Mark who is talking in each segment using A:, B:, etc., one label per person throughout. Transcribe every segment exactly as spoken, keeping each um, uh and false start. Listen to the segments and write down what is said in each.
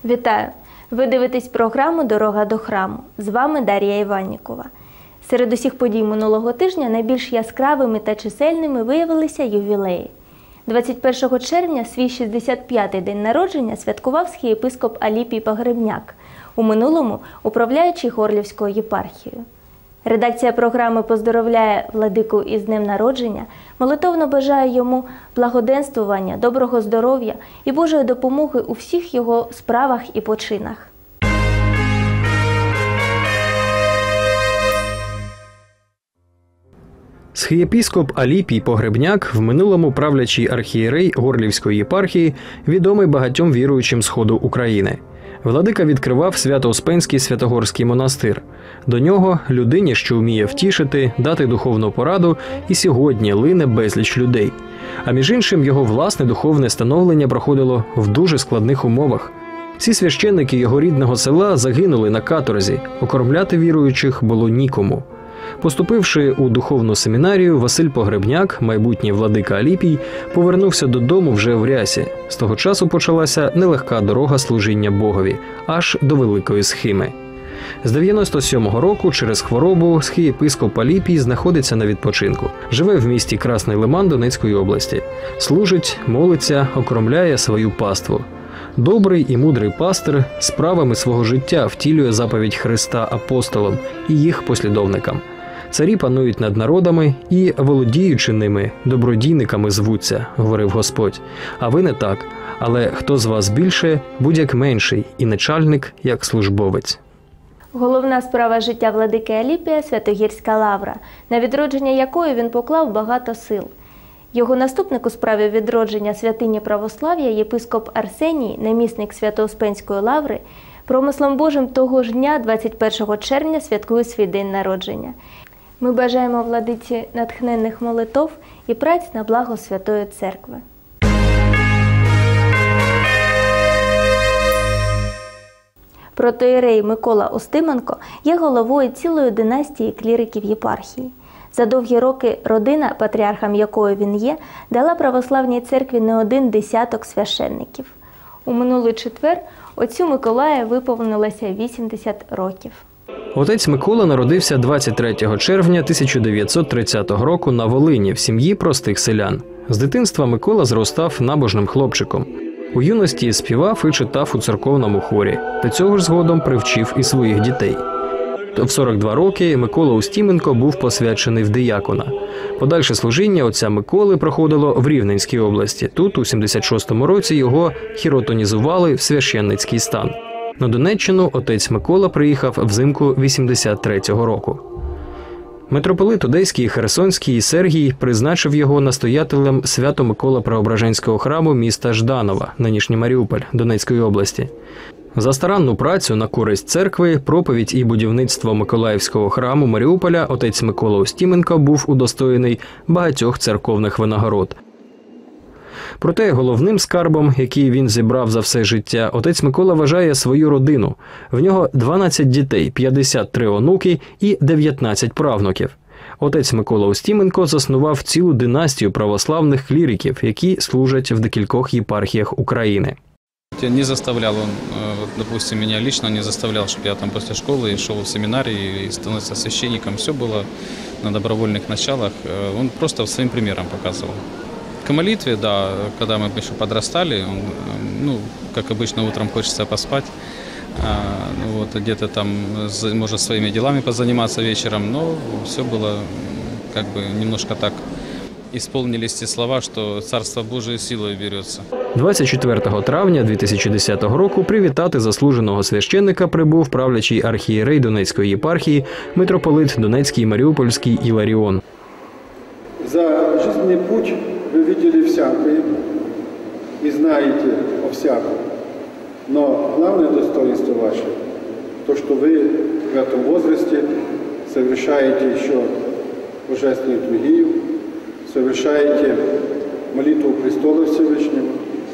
A: Вітаю! Ви дивитесь програму «Дорога до храму». З вами Дар'я Іваннікова. Серед усіх подій минулого тижня найбільш яскравими та чисельними виявилися ювілеї. двадцять першого червня свій шістдесят п'ятий день народження святкував схієпископ Аліпій Погребняк, у минулому управляючий Горлівською єпархією. Редакція програми поздоровляє владику із днем народження, молитовно бажає йому благоденствування, доброго здоров'я і Божої допомоги у всіх його справах і починах.
B: Схієпископ Аліпій Погребняк, в минулому правлячий архієрей Горлівської єпархії, відомий багатьом віруючим Сходу України. Владика відкривав Свято-Успенський Святогорський монастир. До нього – людині, що вміє втішити, дати духовну пораду, і сьогодні лине безліч людей. А між іншим, його власне духовне становлення проходило в дуже складних умовах. Всі священники його рідного села загинули на каторзі, окормляти віруючих було нікому. Поступивши у духовну семінарію, Василь Погребняк, майбутній владика Аліпій, повернувся додому вже в рясі. З того часу почалася нелегка дорога служіння Богові, аж до Великої Схими. З дев'яносто сьомого року через хворобу схієпископ Аліпій знаходиться на відпочинку. Живе в місті Красний Лиман Донецької області. Служить, молиться, окромляє свою паству. Добрий і мудрий пастир справами свого життя втілює заповідь Христа апостолам і їх послідовникам. Царі панують над народами і, володіючи ними, добродійниками звуться, говорив Господь. А ви не так. Але хто з вас більше, будь-як менший, і начальник, як службовець.
A: Головна справа життя владики Аліпія – Святогірська лавра, на відродження якої він поклав багато сил. Його наступник у справі відродження святині православ'я, єпископ Арсеній, намісник Свято-Успенської лаври, промислом Божим того ж дня, двадцять першого червня, святкує свій день народження. Ми бажаємо владиці натхненних молитов і праць на благо Святої Церкви. Протоієрей Микола Устименко є головою цілої династії кліриків єпархії. За довгі роки родина, патріархом якої він є, дала православній церкві не один десяток священників. У минулий четвер отцю Миколаю виповнилося вісімдесят років.
B: Отець Микола народився двадцять третього червня тисяча дев'ятсот тридцятого року на Волині в сім'ї простих селян. З дитинства Микола зростав набожним хлопчиком. У юності співав і читав у церковному хорі. До цього ж згодом привчив і своїх дітей. В сорок два роки Микола Устименко був посвячений в диякона. Подальше служіння отця Миколи проходило в Рівненській області. Тут у сімдесят шостому році його хіротонізували в священницький стан. На Донеччину отець Микола приїхав взимку вісімдесят третього року. Митрополит Одеський, Херсонський Сергій призначив його настоятелем Свято-Микола-Преображенського храму міста Жданова, нинішній Маріуполь, Донецької області. За старанну працю на користь церкви, проповідь і будівництво Миколаївського храму Маріуполя отець Микола Устименко був удостоєний багатьох церковних винагород. Проте головним скарбом, який він зібрав за все життя, отець Микола вважає свою родину. В нього дванадцять дітей, п'ятдесят три онуки і дев'ятнадцять правнуків. Отець Микола Устименко заснував цілу династію православних кліриків, які служать в декількох єпархіях України.
C: Не заставлял он, допустим, меня лично не заставлял, чтобы я там после школы шел в семинарий и становился священником. Все было на добровольных началах. Он просто своим примером показывал. К молитве, да, когда мы еще подрастали, он, ну, как обычно, утром хочется поспать, ну, вот, где-то там, может, своими делами позаниматься вечером, но все было как бы немножко так. Ісполнились ті слова, що Царство Боже силою береться.
B: двадцять четвертого травня дві тисячі десятого року привітати заслуженого священника прибув правлячий архієрей Донецької єпархії, митрополит Донецький і Маріупольський Іларіон.
D: За життєвий путь ви бачили всяке і знаєте о всякому. Но главное достоинство ваше – то, что вы в этом возрасте совершаете еще божественную литургию, совершаете молитву престола Всевышнего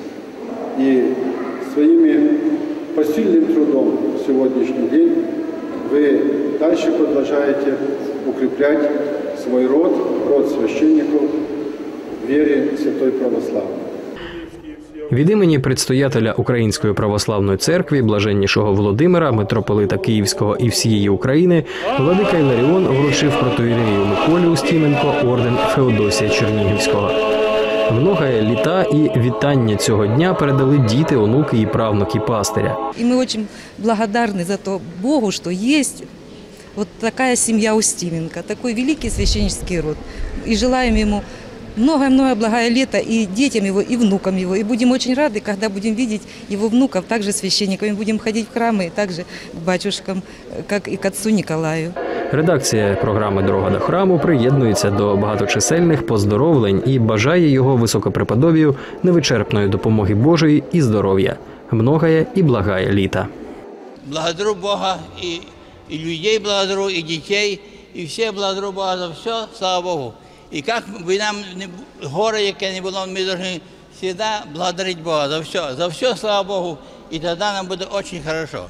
D: и своими посильным трудом в сегодняшний день вы дальше продолжаете укреплять свой род, род священников в вере Святой Православной.
B: Від імені предстоятеля Української православної церкви блаженнішого Володимира, митрополита Київського і всієї України, владика Іларіон вручив протоієрею Миколі Устіменко орден Феодосія Чернігівського. Многое літа і вітання цього дня передали діти, онуки і правнуки пастиря.
E: И мы очень благодарны за то Богу, что есть вот такая семья Устименко, такой великий священнический род. И желаем ему многое-многое благое лето и детям его, и внукам его. И будем очень рады, когда будем видеть его внуков также священниками. Будем ходить в храмы и также к батюшкам, как и к отцу Николаю.
B: Редакція програми «Дорога до храму» приєднується до багаточисельних поздоровлень і бажає його високопреподобію невичерпної допомоги Божої і здоров'я, многое і благає літа.
F: Благодарю Бога и, и людей благодарю, и детей, и все благодарю Бога за все, слава Богу. И как бы нам не, горе, яке не було, мы должны всегда благодарить Бога за все, за все, слава Богу, и тогда нам будет очень хорошо.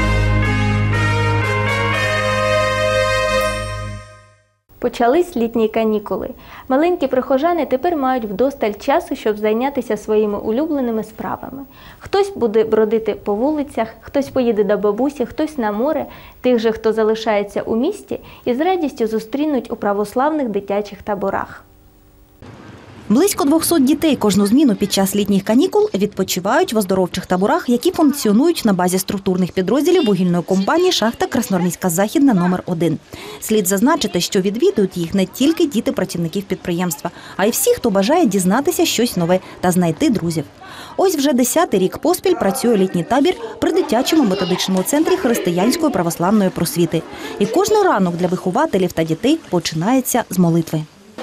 A: Почались літні канікули. Маленькі прихожани тепер мають вдосталь часу, щоб зайнятися своїми улюбленими справами. Хтось буде бродити по вулицях, хтось поїде до бабусі, хтось на море. Тих же, хто залишається у місті, із радістю зустрінуть у православних дитячих таборах.
G: Близько двохсот дітей кожну зміну під час літніх канікул відпочивають в оздоровчих таборах, які функціонують на базі структурних підрозділів вугільної компанії «Шахта Красноармійська Західна номер один». Слід зазначити, що відвідують їх не тільки діти працівників підприємства, а й всі, хто бажає дізнатися щось нове та знайти друзів. Ось вже десятий рік поспіль працює літній табір при дитячому методичному центрі християнської православної просвіти. І кожен ранок для вихователів та дітей починається з молитви.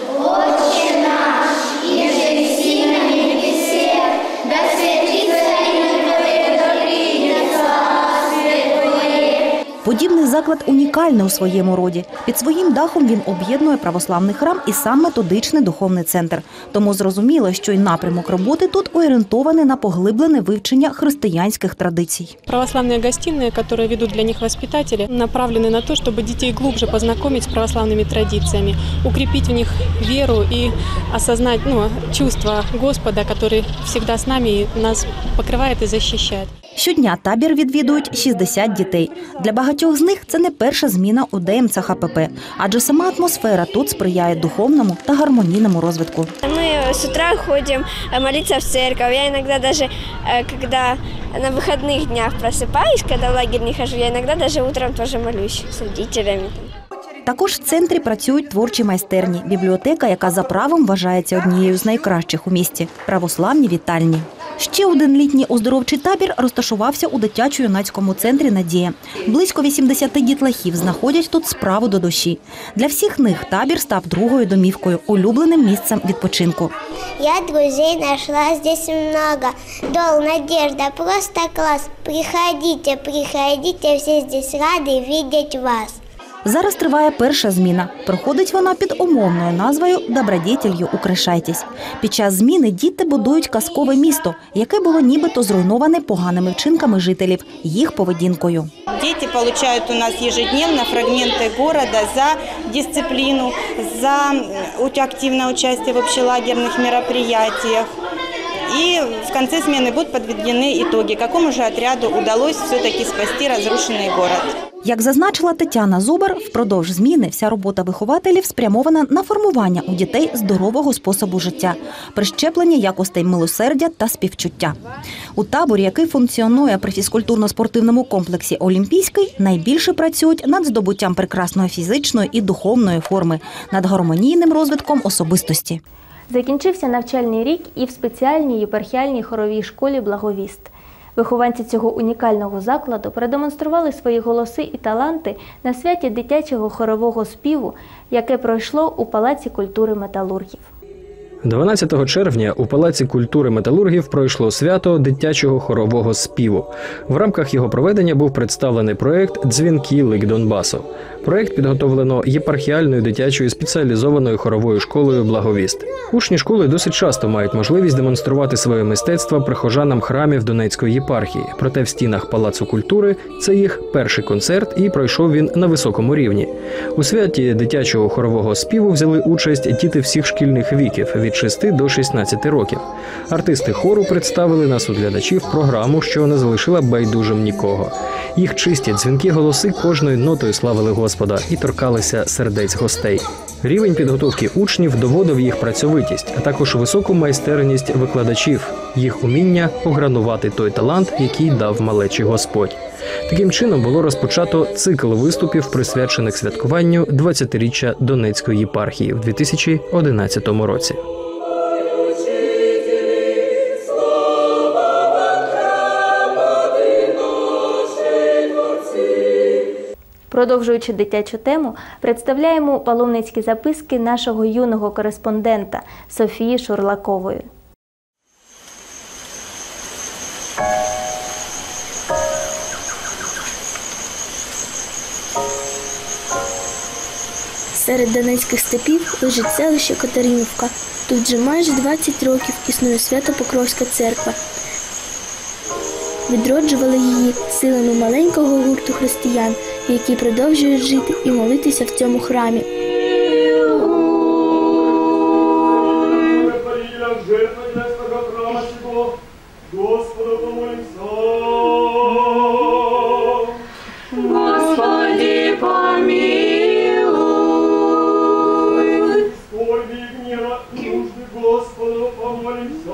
G: Подібний заклад унікальний у своєму роді. Під своїм дахом він об'єднує православний храм і сам методичний духовний центр. Тому зрозуміло, що й напрямок роботи тут орієнтований на поглиблене вивчення християнських традицій.
H: Православные гостиные, которые ведут для них воспитатели, направлены на то, чтобы детей глубже познакомить с православными традициями, укрепить в них веру и осознать ну, чувство Господа, который всегда с нами и нас покрывает и защищает.
G: Щодня табір відвідують шістдесят дітей. Для багатьох з них це не перша зміна у Д М Ц Х П П, адже сама атмосфера тут сприяє духовному та гармонійному розвитку.
I: Мы с утра ходим молиться в церковь. Я иногда даже, когда на выходных днях просыпаюсь, когда в лагерь не хожу, я иногда даже утром тоже молюсь с родителями.
G: Також в центрі працюють творчі майстерні, бібліотека, яка за правом вважається однією з найкращих у місті – православні вітальні. Ще один літній оздоровчий табір розташувався у дитячо-юнацькому центрі «Надія». Близько вісімдесят дітлахів знаходять тут справу до душі. Для всіх них табір став другою домівкою, улюбленим місцем відпочинку.
I: Я друзей нашла здесь много. Дол, Надежда, просто класс. Приходите, приходите, все здесь рады видеть вас.
G: Зараз триває перша зміна. Проходить вона під умовною назвою «Добродетелью украшайтесь». Під час зміни діти будують казкове місто, яке було нібито зруйноване поганими вчинками жителів, їх поведінкою.
J: Діти отримують у нас ежедневно фрагменти города за дисципліну, за активне участь в общелагерних мероприятиях. И в конце смены будут подведены итоги, какому же отряду удалось все-таки спасти разрушенный город.
G: Як зазначила Тетяна Зубар, впродовж зміни вся робота вихователів спрямована на формування у дітей здорового способу життя, прищеплення якостей милосердя та співчуття. У таборі, який функціонує при фізкультурно-спортивному комплексі «Олімпійський», найбільше працюють над здобуттям прекрасної фізичної і духовної форми, над гармонійним розвитком особистості.
A: Закінчився навчальний рік і в спеціальній єпархіальній хоровій школі «Благовіст». Вихованці цього унікального закладу продемонстрували свої голоси і таланти на святі дитячого хорового співу, яке пройшло у Палаці культури металургів.
B: дванадцятого червня у Палаці культури металургів пройшло свято дитячого хорового співу. В рамках його проведення був представлений проєкт «Дзвінки лик Донбасу». Проєкт підготовлено єпархіальною дитячою спеціалізованою хоровою школою «Благовіст». Учні школи досить часто мають можливість демонструвати своє мистецтво прихожанам храмів Донецької єпархії. Проте в стінах Палацу культури це їх перший концерт і пройшов він на високому рівні. У святі дитячого хорового співу взяли участь діти всіх шкільних віків – від шести до шістнадцяти років. Артисти хору представили на суд глядачів програму, що не залишила байдужим нікого. Їх чисті дзвінкі голоси кожною нотою славили Господа і торкалися сердець гостей. Рівень підготовки учнів доводив їх працьовитість, а також високу майстерність викладачів, їх уміння погранувати той талант, який дав малечі Господь. Таким чином було розпочато цикл виступів, присвячених святкуванню двадцятиріччя Донецької єпархії в дві тисячі одинадцятому році.
A: Продовжуючи дитячу тему, представляємо паломницькі записки нашого юного кореспондента Софії Шурлакової.
K: Серед донецьких степів лежить селище Катеринівка. Тут вже майже двадцять років існує Свято-Покровська церква. Відроджували її силами маленького гурту християн, які продовжують жити і молитися в цьому храмі.
L: Господи, помилуй. Господу помолимся.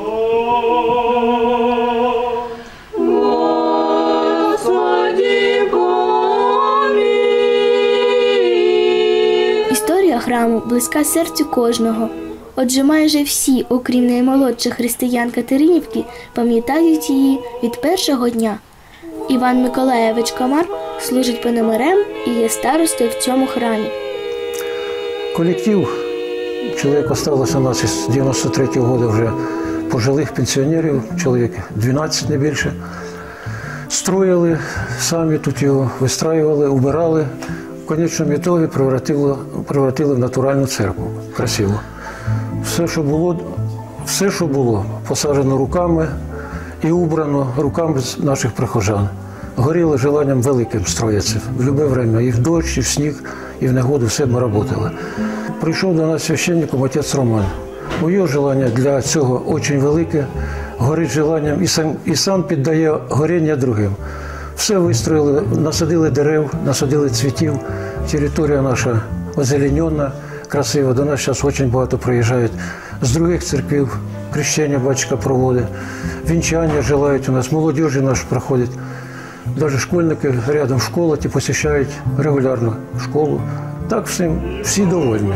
K: Історія храму близька серцю кожного. Отже, майже всі, окрім наймолодших християн Катеринівки, пам'ятають її від першого дня. Іван Миколаєвич Комар служить пономарем і є старостою в цьому храмі.
M: Колектив, чоловік залишився у нас із дев'яносто третього року вже пожилих пенсіонерів, чоловік дванадцять, не більше. Строїли, самі тут його вистраювали, убирали. В конечному ітогі превратили, превратили в натуральну церкву. Красиво. Все, що було, все, що було посаджено руками і убрано руками наших прихожан. Горіло желанням великим строїться. В будь-яке время, і в дощ, і в сніг, і в негоду все ми працювали. Прийшов до нас священником отець Роман. У його желання для цього дуже велике, горить желанням і сам, і сам піддає горіння другим. Все вистроїли, насадили дерев, насадили цвітів. Територія наша озеленена, красива. До нас зараз дуже багато приїжджають з других церквів. Хрещення батюшка проводить, вінчання желають у нас, молодіжі наші проходять. Навіть школьники рядом школа ті посещають регулярно школу. Так всім, всі довольні.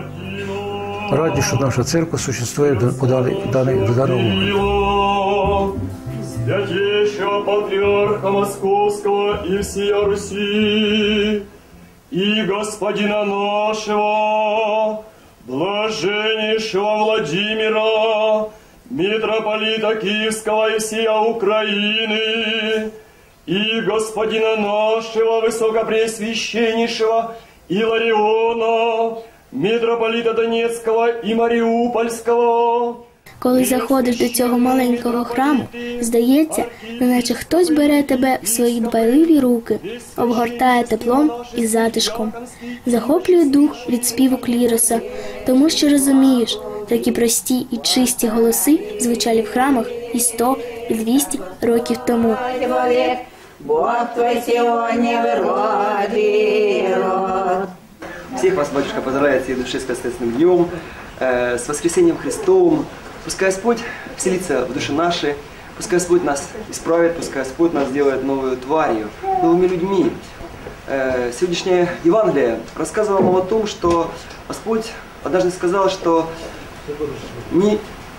M: Раді, що наша церква существує до, даний, до даного моменту.
L: Святейшего Патриарха Московского и всея Руси, и Господина нашего, блаженнейшего Владимира, митрополита Киевского и всея Украины, и Господина нашего Высокопреосвященнейшего Илариона, митрополита Донецкого и Маріупольського.
K: Коли заходиш до цього маленького храму, здається, неначе хтось бере тебе в свої дбайливі руки, обгортає теплом і затишком, захоплює дух від співу кліроса, тому що розумієш, такі прості і чисті голоси звучали в храмах і сто, і двісті років тому.
L: Бог твой сьогодні виродив.
N: Всех вас, батюшка, поздравляю от всей души с Воскресным днем, э, с воскресением Христовым. Пускай Господь вселится в души наши, пускай Господь нас исправит, пускай Господь нас сделает новую тварью, новыми людьми. Э, сегодняшнее Евангелие рассказывало нам о том, что Господь однажды сказал, что не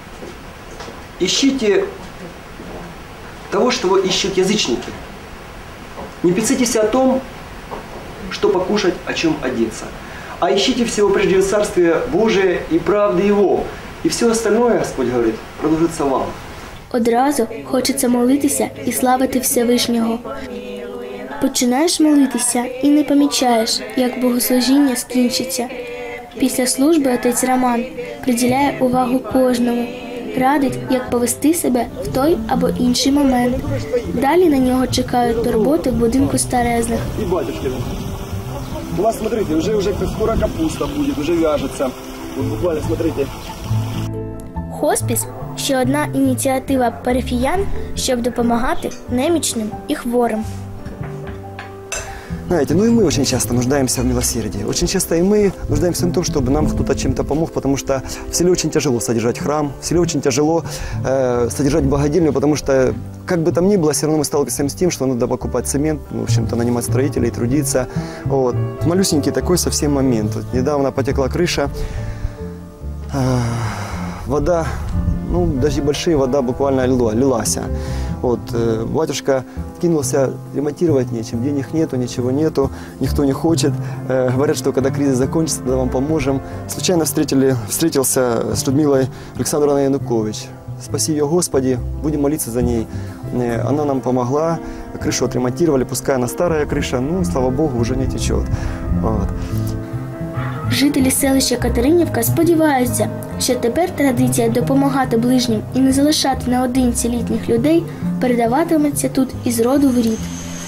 N: ищите того, что ищут язычники. Не печитесь о том, что покушать, о чем одеться. А ищите всего прежде Царствия Божие и правды Его. И все остальное, Господь говорит, продолжится вам.
K: Одразу хочеться молитися і славити Всевишнього. Починаєш молитися і не помічаєш, як богослужіння скінчиться. Після служби отець Роман приділяє увагу кожному, радить, як повести себе в той або інший момент. Далі на нього чекають турботи в будинку старезних.
O: И батюшки. У нас, смотрите, уже, уже скоро капуста будет, уже вяжется. Вот буквально, смотрите.
K: Хоспіс – ще одна ініціатива парафіян, щоб допомагати немічним і хворим.
N: Знаете, ну и мы очень часто нуждаемся в милосердии. Очень часто и мы нуждаемся в том, чтобы нам кто-то чем-то помог, потому что в селе очень тяжело содержать храм, в селе очень тяжело э, содержать богадельню, потому что, как бы там ни было, все равно мы сталкиваемся с тем, что надо покупать цемент, ну, в общем-то, нанимать строителей, трудиться. Вот. Малюсенький такой совсем момент. Вот недавно потекла крыша, э, вода, ну, даже большие, вода буквально лила, лилась. Вот, э, батюшка кинулся, ремонтировать нечем, денег нету, ничего нету, никто не хочет. Э, говорят, что когда кризис закончится, тогда вам поможем. Случайно встретили, встретился с Людмилой Александровной Янукович. Спаси ее, Господи, будем молиться за ней. Э, она нам помогла, крышу отремонтировали, пускай она старая крыша, ну, слава Богу, уже не течет. Вот.
K: Жителі селища Катеринівка сподіваються, що тепер традиція допомагати ближнім і не залишати наодинці літніх людей передаватиметься тут із роду в рід.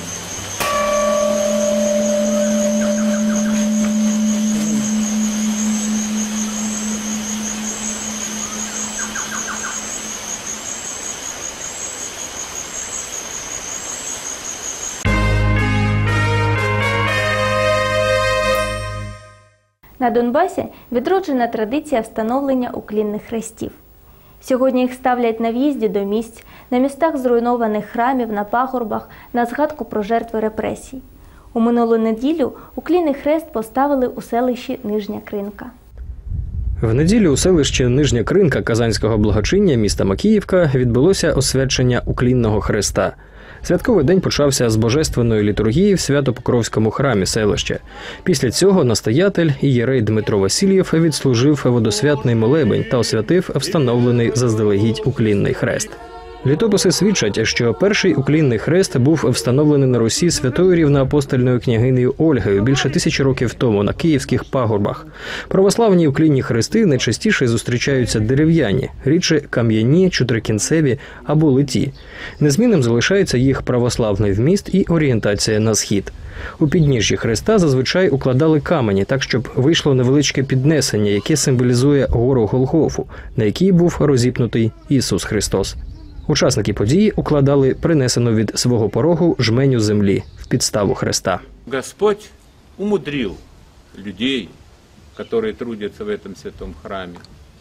A: На Донбасі відроджена традиція встановлення уклінних хрестів. Сьогодні їх ставлять на в'їзді до місць, на містах зруйнованих храмів, на пагорбах, на згадку про жертви репресій. У минулу неділю уклінний хрест поставили у селищі Нижня Кринка.
B: В неділю у селищі Нижня Кринка Казанського благочиння міста Макіївка відбулося освячення уклінного хреста. Святковий день почався з божественної літургії в Свято-Покровському храмі селища. Після цього настоятель ієрей Дмитро Васильєв відслужив водосвятний молебень та освятив встановлений заздалегідь уклінний хрест. Літописи свідчать, що перший уклінний хрест був встановлений на Русі святою рівноапостольною княгинею Ольгою більше тисячі років тому на київських пагорбах. Православні уклінні хрести найчастіше зустрічаються дерев'яні, рідше кам'яні, чотирикінцеві або литі. Незмінним залишається їх православний вміст і орієнтація на схід. У підніжжі хреста зазвичай укладали камені, так щоб вийшло невеличке піднесення, яке символізує гору Голгофу, на якій був розіпнутий Ісус Христос. Учасники події укладали принесену від свого порогу жменю землі в підставу хреста.
P: Господь умудрил людей, которые трудятся в этом святом храме,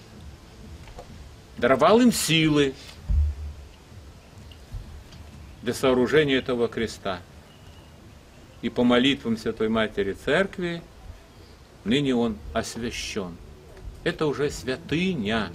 P: даровал им силы для сооружения этого креста. И по молитвам Святой Матери Церкви ныне он освящен. Это уже святыня,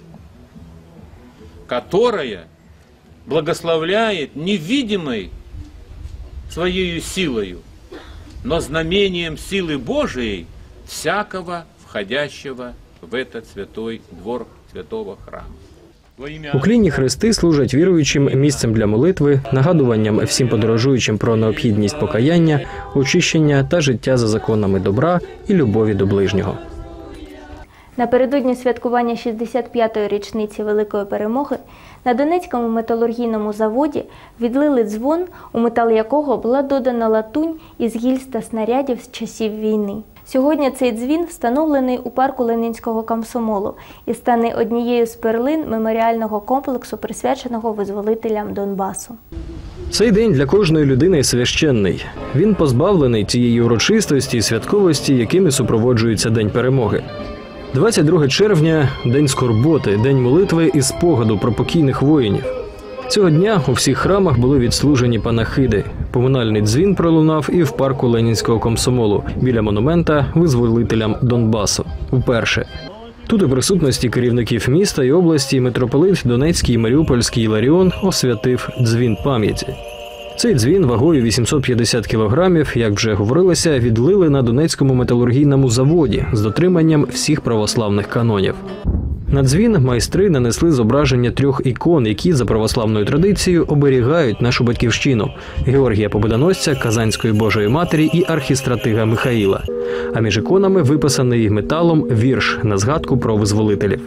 P: которая благословляет невидимой своей силою, но знамением силы Божией всякого входящего в этот святой двор святого храма.
B: Уклінні хрести служать віруючим місцем для молитви, нагадуванням всім подорожуючим про необхідність покаяння, очищення та життя за законами добра і любові до ближнього.
A: Напередодні святкування шістдесят п'ятої річниці Великої Перемоги на Донецькому металургійному заводі відлили дзвон, у метал якого була додана латунь із гільз та снарядів з часів війни. Сьогодні цей дзвін встановлений у парку Ленінського комсомолу і стане однією з перлин меморіального комплексу, присвяченого визволителям Донбасу.
B: Цей день для кожної людини священний. Він позбавлений тієї урочистості і святковості, якими супроводжується День Перемоги. двадцять друге червня – день скорботи, день молитви і спогаду про покійних воїнів. Цього дня у всіх храмах були відслужені панахиди. Поминальний дзвін пролунав і в парку Ленінського комсомолу, біля монумента визволителям Донбасу. Вперше. Тут у присутності керівників міста і області митрополит Донецький і Маріупольський Іларіон освятив дзвін пам'яті. Цей дзвін вагою вісімсот п'ятдесят кілограмів, як вже говорилося, відлили на Донецькому металургійному заводі з дотриманням всіх православних канонів. На дзвін майстри нанесли зображення трьох ікон, які за православною традицією оберігають нашу батьківщину – Георгія Победоносця, Казанської Божої Матері і архістратига Михаїла. А між іконами виписаний металом вірш на згадку про визволителів.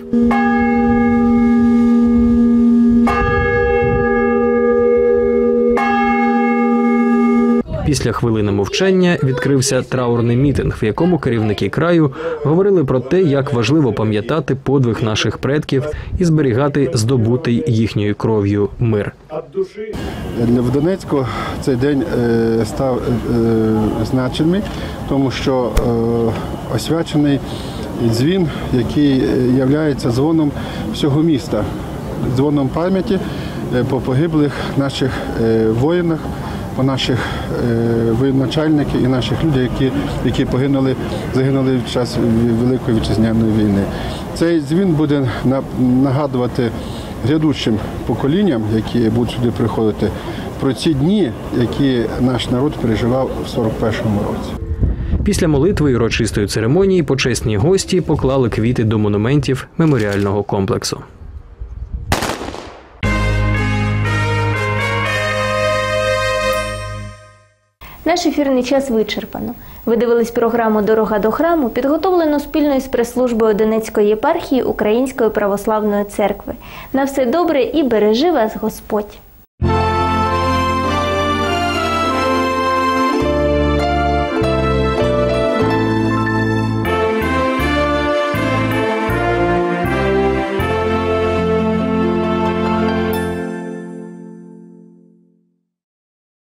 B: Після хвилини мовчання відкрився траурний мітинг, в якому керівники краю говорили про те, як важливо пам'ятати подвиг наших предків і зберігати здобутий їхньою кров'ю мир.
D: В Донецьку цей день став значимий, тому що освячений дзвін, який є дзвоном всього міста, дзвоном пам'яті по погиблих наших воїнах, по наших воєначальників і наших людей, які, які погинули, загинули в час Великої Вітчизняної війни. Цей дзвін буде нагадувати грядущим поколінням, які будуть сюди приходити, про ці дні, які наш народ переживав в сорок першому році.
B: Після молитви і урочистої церемонії почесні гості поклали квіти до монументів меморіального комплексу.
A: Наш ефірний час вичерпано. Ви дивились програму «Дорога до храму», підготовлену спільно з прес-службою Донецької єпархії Української православної церкви. На все добре і бережи вас Господь!